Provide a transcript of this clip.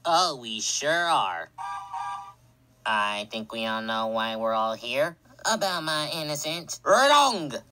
Oh, we sure are. I think we all know why we're all here. About my innocence. Wrong!